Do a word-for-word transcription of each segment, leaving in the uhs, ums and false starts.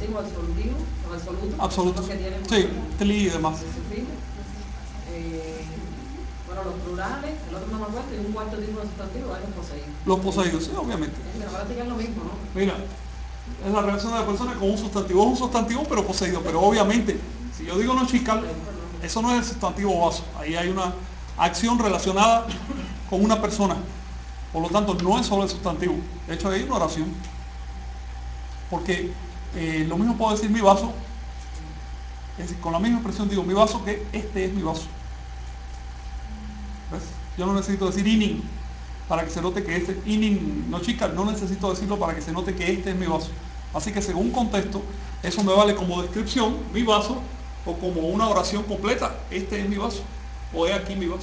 sustantivo absolutivo, o absoluto. Absoluto. Que tienen Sí, tli y demás. Eh, bueno, los plurales, el otro no me acuerdo, y un cuarto tipo de sustantivo es los poseídos. Los poseídos, sí, obviamente. En la práctica es lo mismo, ¿no? Mira, es la relación de la persona con un sustantivo. Es un sustantivo pero poseído. Pero obviamente, si yo digo no chical, eso no es el sustantivo vaso. Ahí hay una acción relacionada con una persona. Por lo tanto, no es solo el sustantivo. De hecho, hay una oración. Porque eh, lo mismo puedo decir mi vaso. Es decir, con la misma expresión digo mi vaso que este es mi vaso. ¿Ves? Yo no necesito decir inin para que se note que este, inin no chica, no necesito decirlo para que se note que este es mi vaso. Así que según contexto, eso me vale como descripción, mi vaso, o como una oración completa, este es mi vaso, o he aquí mi vaso.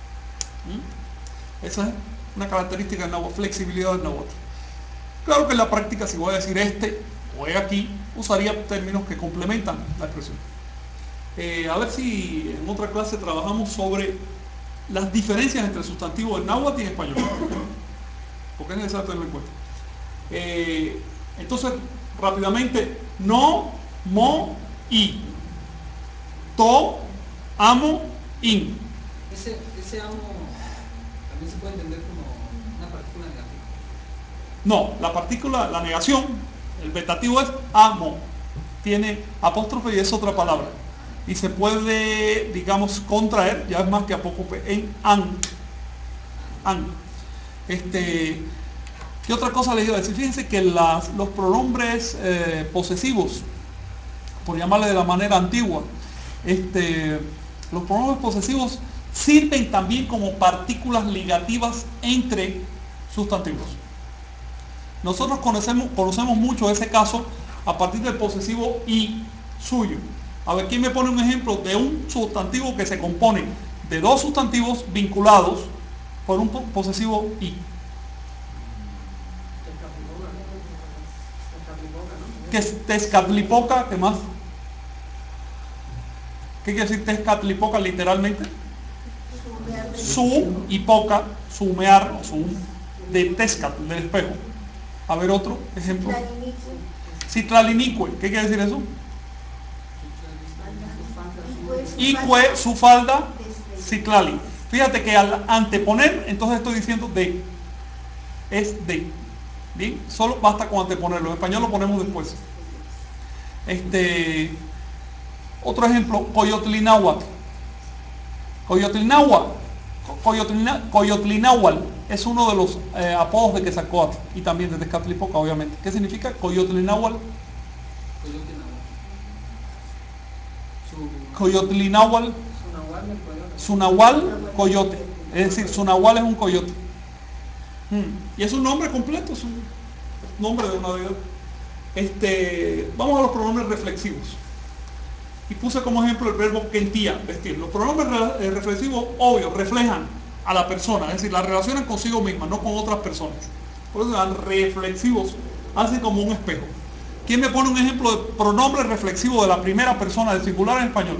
¿Mm? Esa es una característica del náhuatl, flexibilidad del náhuatl. Claro que en la práctica, si voy a decir este, o he aquí, usaría términos que complementan la expresión. Eh, a ver si en otra clase trabajamos sobre las diferencias entre sustantivos en náhuatl y en español, porque es necesario tenerlo en cuenta. Eh, entonces, rápidamente, no, mo, i, to, amo, in. Ese, ese amo también se puede entender como una partícula negativa. No, la partícula, la negación, el vetativo es amo, tiene apóstrofe y es otra palabra. Y se puede, digamos, contraer, ya es más que apóstrofe, en an. An. Este, ¿qué otra cosa les iba a decir? Fíjense que las, los pronombres eh, posesivos, por llamarle de la manera antigua, este, los pronombres posesivos sirven también como partículas ligativas entre sustantivos. Nosotros conocemos, conocemos mucho ese caso a partir del posesivo y suyo. A ver, ¿quién me pone un ejemplo de un sustantivo que se compone de dos sustantivos vinculados por un posesivo y? ¿Qué es Tezcatlipoca? ¿Qué más? ¿Qué quiere decir Tezcatlipoca literalmente? Su y poca, su humear, su de Tezcat, del espejo. A ver otro ejemplo. Citlalinicue. ¿Qué quiere decir eso? Icue, su falda, Citlali. Fíjate que al anteponer, entonces estoy diciendo de. Es de. Bien, solo basta con anteponerlo. En español lo ponemos después. Este, otro ejemplo, Coyotlináhuatl. Coyotlináhuatl. Coyotlináhuatl es uno de los eh, apodos de Quetzalcóatl y también de Tezcatlipoca, obviamente. ¿Qué significa Coyotlináhuatl? Coyotlináhuatl, Sunahual, coyote. Es decir, Sunahual es un coyote. Hmm. Y es un nombre completo, es un nombre de una deidad. Este, vamos a los pronombres reflexivos. Y puse como ejemplo el verbo kentía, vestir. Los pronombres re reflexivos, obvio, reflejan a la persona, es decir, la relacionan consigo misma, no con otras personas. Por eso dan reflexivos, hacen como un espejo. ¿Quién me pone un ejemplo de pronombre reflexivo de la primera persona, del singular en español?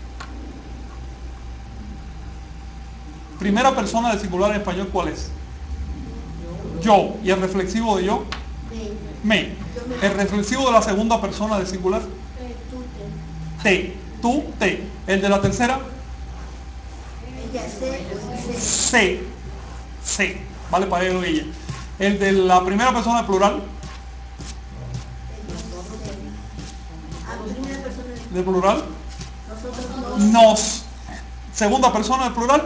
Primera persona del singular en español, ¿cuál es? Yo. ¿Y el reflexivo de yo? Me. El reflexivo de la segunda persona del singular. Te. Tú, te. El de la tercera. Se. Se. Vale para él o ella. El de la primera persona del plural. ¿Del plural? Nos. Segunda persona del plural.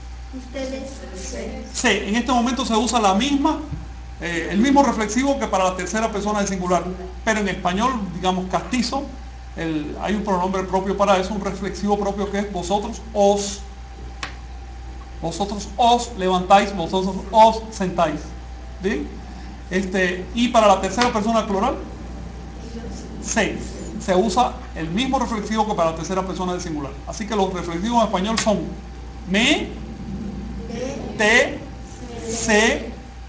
Se. En este momento se usa la misma, eh, el mismo reflexivo que para la tercera persona del singular. Pero en español, digamos castizo, el, hay un pronombre propio para eso, un reflexivo propio que es vosotros os. Vosotros os levantáis, vosotros os sentáis. ¿Bien? Este, y para la tercera persona del plural, se. Se usa el mismo reflexivo que para la tercera persona del singular. Así que los reflexivos en español son me, te, se,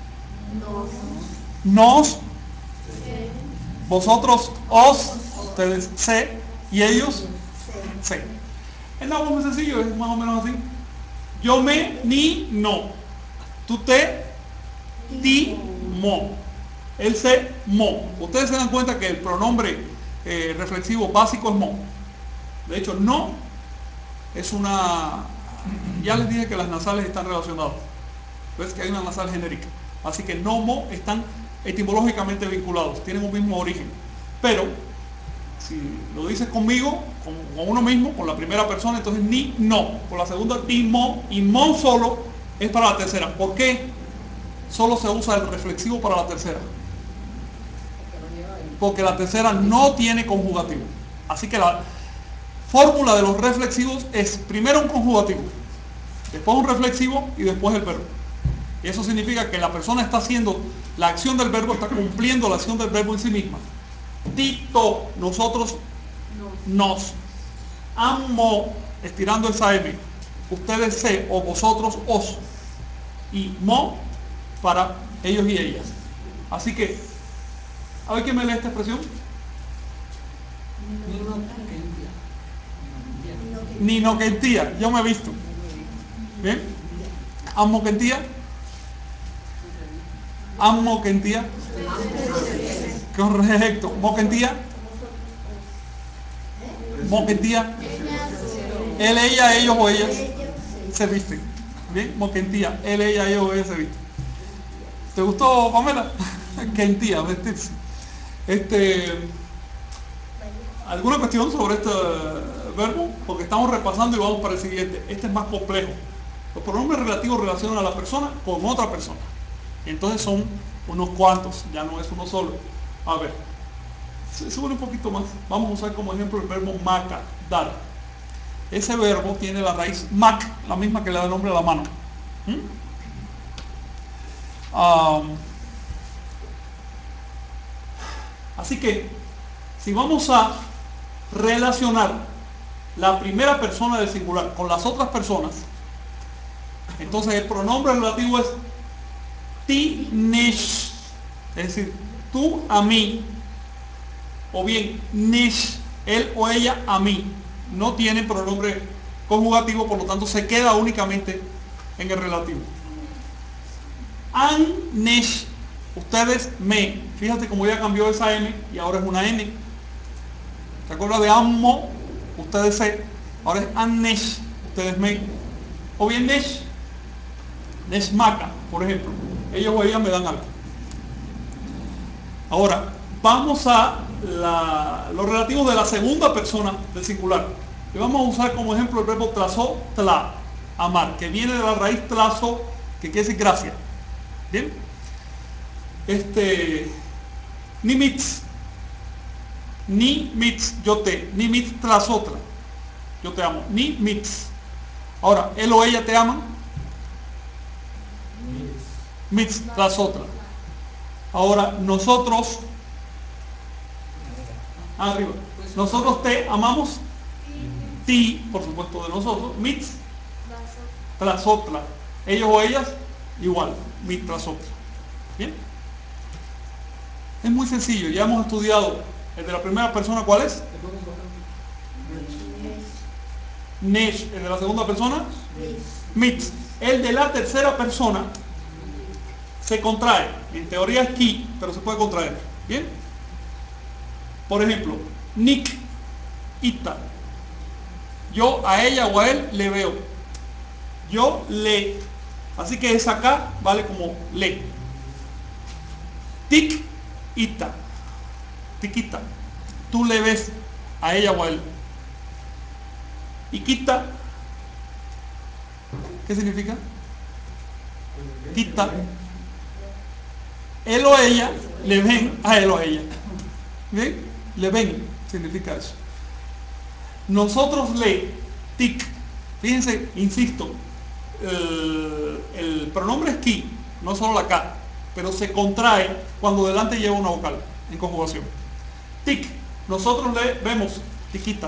nos, vosotros os, ustedes se, y ellos se. Es algo muy sencillo, es más o menos así. Yo me, ni, no. Tú te, ti, mo. Él se, mo. Ustedes se dan cuenta que el pronombre eh, reflexivo básico es mo. De hecho, no es una... Ya les dije que las nasales están relacionadas. Ves que hay una nasal genérica. Así que no, mo están etimológicamente vinculados, tienen un mismo origen. Pero, si lo dices conmigo, con, con uno mismo, con la primera persona, entonces ni, no. Con la segunda, ti, mo, y mo solo es para la tercera. ¿Por qué solo se usa el reflexivo para la tercera? Porque la tercera no tiene conjugativo. Así que la fórmula de los reflexivos es primero un conjugativo, después un reflexivo y después el verbo. Y eso significa que la persona está haciendo la acción del verbo, está cumpliendo la acción del verbo en sí misma. Tito, nosotros, nos. Amo, estirando esa M. Ustedes se, o vosotros, os. Y mo, para ellos y ellas. Así que, a ver quién me lee esta expresión. Nino Quentía, yo me he visto. ¿Bien? Amo Quentía. Amo Quentía. Correcto. Moquentía. Moquentía. Él, ella, ellos o ellas se visten. Bien, Moquentía. Él, ella, ellos o ellas se visten. ¿Te gustó, Pamela? Quentía, vestirse. Este, ¿alguna cuestión sobre este verbo? Porque estamos repasando y vamos para el siguiente. Este es más complejo. Los pronombres relativos relacionan a la persona con otra persona. Entonces son unos cuantos, ya no es uno solo. A ver, sube un poquito más. Vamos a usar como ejemplo el verbo maca, dar. Ese verbo tiene la raíz mac, la misma que le da el nombre a la mano. ¿Mm? Um, así que, si vamos a relacionar la primera persona del singular con las otras personas, entonces el pronombre relativo es ti, nish, es decir, tú a mí, o bien nish, él o ella a mí. No tienen pronombre conjugativo, por lo tanto se queda únicamente en el relativo. An, nish, ustedes me. Fíjate cómo ya cambió esa M y ahora es una N. ¿Te acuerdas de amo? Ustedes se. Ahora es an, nish, ustedes me. O bien nish, nish maca, por ejemplo. Ellos o ellas me dan algo. Ahora, vamos a la, lo relativo de la segunda persona del singular. Y vamos a usar como ejemplo el verbo tlazo, tla, amar, que viene de la raíz tlazo, que quiere decir gracia. ¿Bien? Este, ni mitz, ni mitz, yo te, ni mitz tlazotra, yo te amo, ni mitz. Ahora, él o ella te aman. Mitz, las otras. Ahora, nosotros, arriba, nosotros te amamos, ti, por supuesto de nosotros, mitz, tras otra. Ellos o ellas, igual, mitz tras otra. ¿Bien? Es muy sencillo, ya hemos estudiado el de la primera persona, ¿cuál es? Nesh. El de la segunda persona, mitz. El de la tercera persona se contrae. En teoría es ki, pero se puede contraer. ¿Bien? Por ejemplo, Nick, ita. Yo a ella o a él le veo. Yo le. Así que esa acá vale como le. Tik, ita. Tikita. Tú le ves a ella o a él. Y quita. ¿Qué significa? Quita. Él o ella le ven a él o a ella. ¿Bien? Le ven, significa eso. Nosotros le, tic. Fíjense, insisto, el, el pronombre es ki, no solo la K, pero se contrae cuando delante lleva una vocal en conjugación. Tic. Nosotros le vemos, tiquita.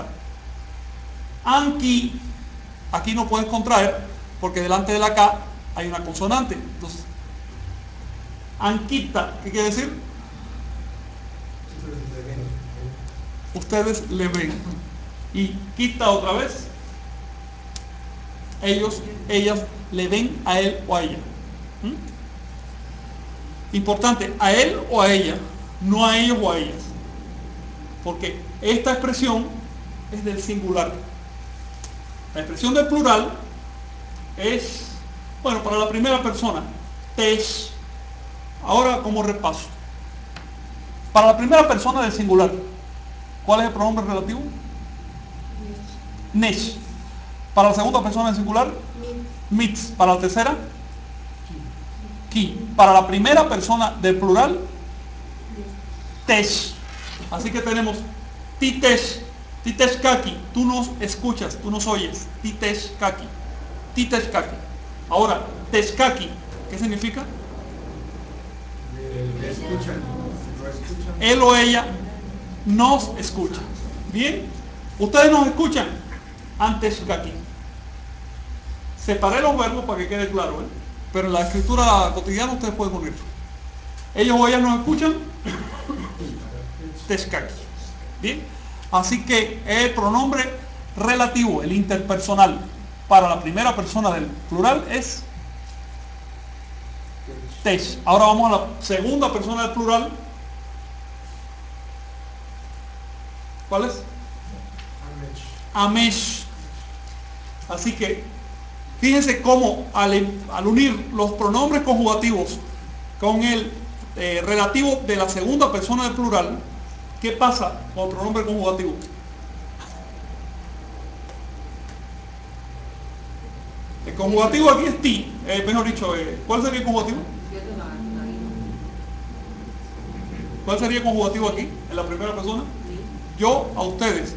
Anki, aquí no puedes contraer porque delante de la K hay una consonante. Entonces, anquita, ¿qué quiere decir? Ustedes le ven. Y quita otra vez. Ellos, ellas le ven a él o a ella. ¿Mm? Importante, a él o a ella, no a ellos o a ellas. porque esta expresión es del singular. La expresión del plural es, bueno, para la primera persona, tes. Ahora como repaso. Para la primera persona del singular, ¿cuál es el pronombre relativo? Nesh. Para la segunda persona del singular, mitz. Para la tercera, ki. Para la primera persona del plural, tesh. Así que tenemos titesh, titesh kaki. Tú nos escuchas, tú nos oyes. Titesh kaki, titesh kaki. Ahora, teshkaki, ¿qué significa? Le escuchan, lo escuchan. Él o ella nos escucha. Bien, ustedes nos escuchan antes que aquí. Separé los verbos para que quede claro, ¿eh? Pero en la escritura cotidiana ustedes pueden unir. Ellos o ellas nos escuchan teskaki. Bien, así que el pronombre relativo, el interpersonal, para la primera persona del plural es tesh. Ahora vamos a la segunda persona del plural. ¿Cuál es? Amesh. Así que fíjense cómo al, al unir los pronombres conjugativos con el eh, relativo de la segunda persona del plural, ¿qué pasa con el pronombre conjugativo? El conjugativo aquí es ti, eh, mejor dicho, eh, ¿cuál sería el conjugativo? ¿Cuál sería el conjugativo aquí, en la primera persona? Yo a ustedes.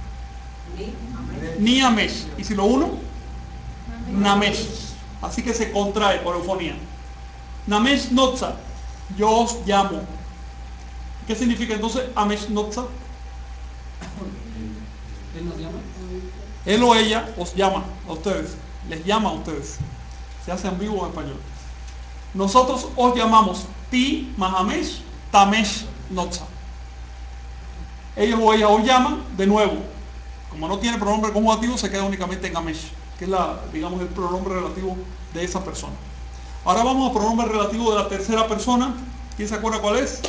Ni amesh. Y si lo uno, namesh. Así que se contrae por eufonía. Namesh notza. Yo os llamo. ¿Qué significa entonces amesh notza? ¿Él nos llama? Él o ella os llama a ustedes. Les llama a ustedes. Se hace ambiguo en español. Nosotros os llamamos ti más amesh, tamesh notza. Ellos o ellas os llaman, de nuevo, como no tiene pronombre conjugativo, se queda únicamente en amesh, que es la, digamos, el pronombre relativo de esa persona. Ahora vamos al pronombre relativo de la tercera persona. ¿Quién se acuerda cuál es?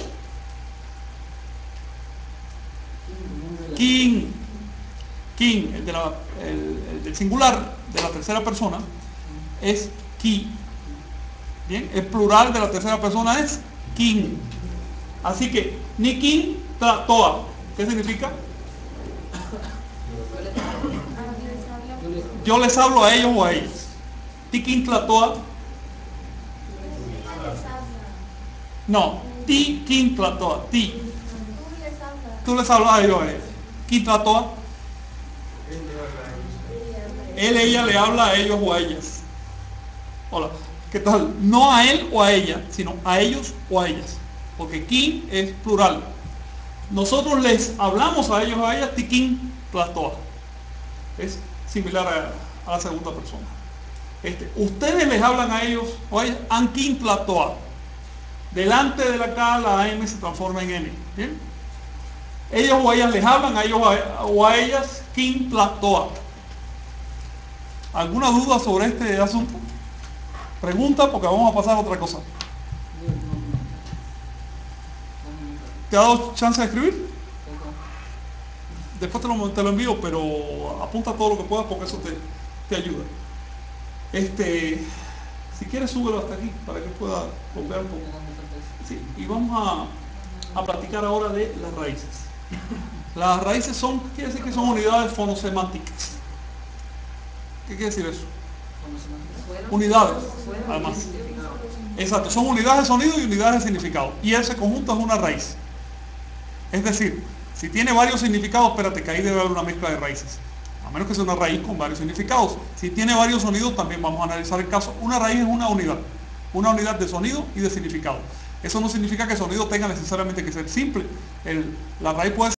King. King, el, de la, el, el del singular de la tercera persona, es ki. Bien, el plural de la tercera persona es king. Así que, ni king, tra, toa. ¿Qué significa? Yo les hablo a ellos o a ellas. Ti king tlatoa. No, ti king tlatoa. Ti. Tú les hablas a ellos o a ellas. King tlatoa. Él, ella le habla a ellos o a ellas. Hola, ¿qué tal? No a él o a ella, sino a ellos o a ellas. Porque king es plural. Nosotros les hablamos a ellos o a ellas, tiquín platoa. Es similar a, a la segunda persona. Este, ustedes les hablan a ellos o a ellas, anquín platoa. Delante de la K la M se transforma en N. ¿Bien? Ellos o ellas les hablan a ellos o a ellas, kin platoa. ¿Alguna duda sobre este asunto? Pregunta, porque vamos a pasar a otra cosa. ¿Te ha dado chance de escribir? Después te lo, te lo envío, pero apunta todo lo que puedas porque eso te, te ayuda. Este, si quieres, súbelo hasta aquí para que pueda golpear un poco. Sí, y vamos a, a platicar ahora de las raíces. Las raíces son, quiere decir que son unidades fonosemánticas. ¿Qué quiere decir eso? Unidades, además. Exacto, son unidades de sonido y unidades de significado. Y ese conjunto es una raíz. Es decir, si tiene varios significados, espérate que ahí debe haber una mezcla de raíces. A menos que sea una raíz con varios significados. Si tiene varios sonidos, también vamos a analizar el caso. Una raíz es una unidad. Una unidad de sonido y de significado. Eso no significa que el sonido tenga necesariamente que ser simple. El, la raíz puede ser